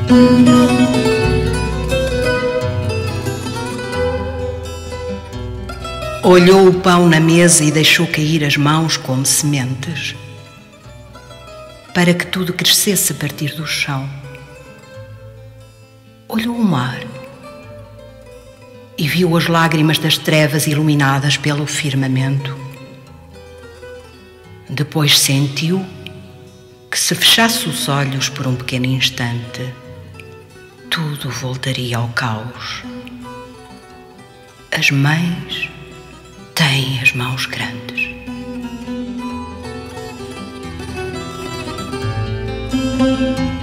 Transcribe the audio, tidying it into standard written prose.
Olhou o pão na mesa e deixou cair as mãos como sementes, para que tudo crescesse a partir do chão. Olhou o mar e viu as lágrimas das trevas iluminadas pelo firmamento. Depois sentiu que, se fechasse os olhos por um pequeno instante, tudo voltaria ao caos. As mães têm as mãos grandes.